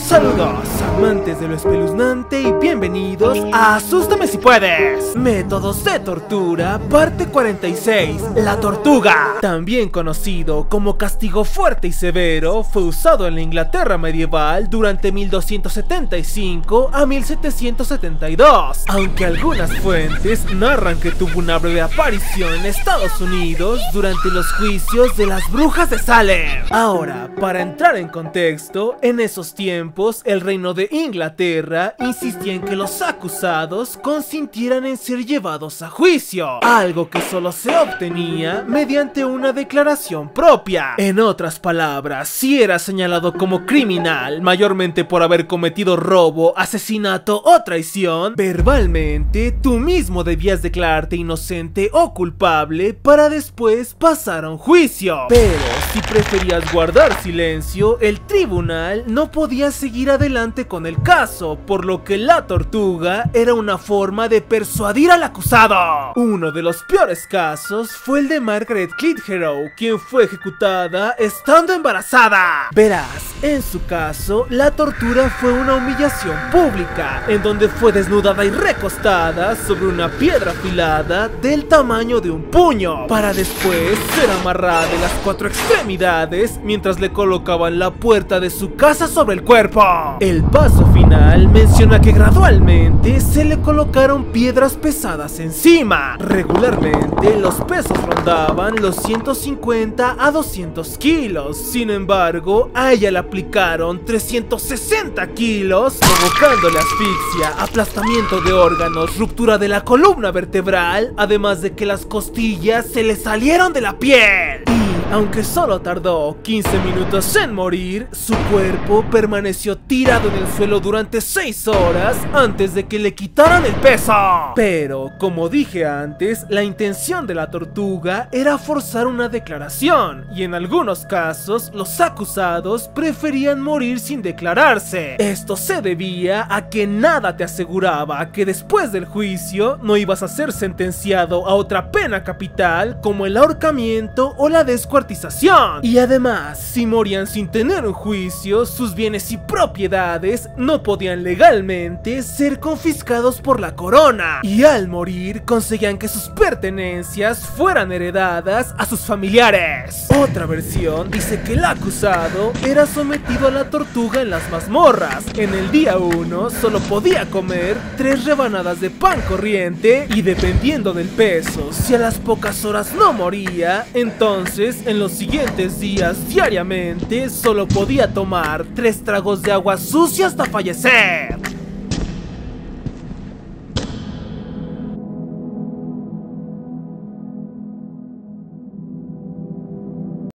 Saludos, amantes de lo espeluznante, y bienvenidos a Asústame si puedes. Métodos de tortura, parte 46, la tortuga. También conocido como castigo fuerte y severo, fue usado en la Inglaterra medieval durante 1275 a 1772, aunque algunas fuentes narran que tuvo una breve aparición en Estados Unidos durante los juicios de las brujas de Salem. Ahora, para entrar en contexto, en esos tiempos el reino de Inglaterra insistía en que los acusados consintieran en ser llevados a juicio, algo que solo se obtenía mediante una declaración propia. En otras palabras, si eras señalado como criminal, mayormente por haber cometido robo, asesinato o traición, verbalmente tú mismo debías declararte inocente o culpable para después pasar a un juicio. Pero si preferías guardar silencio, el tribunal no podía seguir adelante con el caso, por lo que la tortuga era una forma de persuadir al acusado. Uno de los peores casos fue el de Margaret Clitheroe, quien fue ejecutada estando embarazada. Verás, en su caso, la tortura fue una humillación pública, en donde fue desnudada y recostada sobre una piedra afilada del tamaño de un puño, para después ser amarrada de las cuatro extremidades mientras le colocaban la puerta de su casa sobre el cuerpo. El paso final menciona que gradualmente se le colocaron piedras pesadas encima. Regularmente los pesos rondaban los 150 a 200 kilos. Sin embargo, a ella le aplicaron 360 kilos, provocándole asfixia, aplastamiento de órganos, ruptura de la columna vertebral, además de que las costillas se le salieron de la piel. Aunque solo tardó 15 minutos en morir, su cuerpo permaneció tirado en el suelo durante 6 horas antes de que le quitaran el peso. Pero, como dije antes, la intención de la tortuga era forzar una declaración, y en algunos casos los acusados preferían morir sin declararse. Esto se debía a que nada te aseguraba que después del juicio no ibas a ser sentenciado a otra pena capital como el ahorcamiento o la descuartización. Y además, si morían sin tener un juicio, sus bienes y propiedades no podían legalmente ser confiscados por la corona, y al morir conseguían que sus pertenencias fueran heredadas a sus familiares. Otra versión dice que el acusado era sometido a la tortuga en las mazmorras. En el día 1 solo podía comer 3 rebanadas de pan corriente, y dependiendo del peso, si a las pocas horas no moría, entonces en los siguientes días diariamente solo podía tomar 3 tragos de agua sucia hasta fallecer.